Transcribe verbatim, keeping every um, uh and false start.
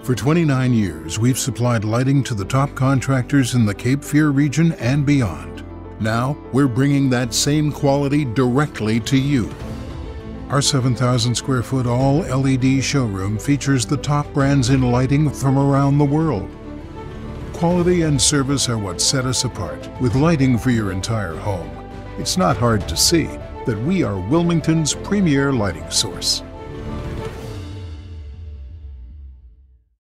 For twenty-nine years, we've supplied lighting to the top contractors in the Cape Fear region and beyond. Now, we're bringing that same quality directly to you. Our seven thousand square foot all L E D showroom features the top brands in lighting from around the world. Quality and service are what set us apart. With lighting for your entire home, it's not hard to see that we are Wilmington's premier lighting source.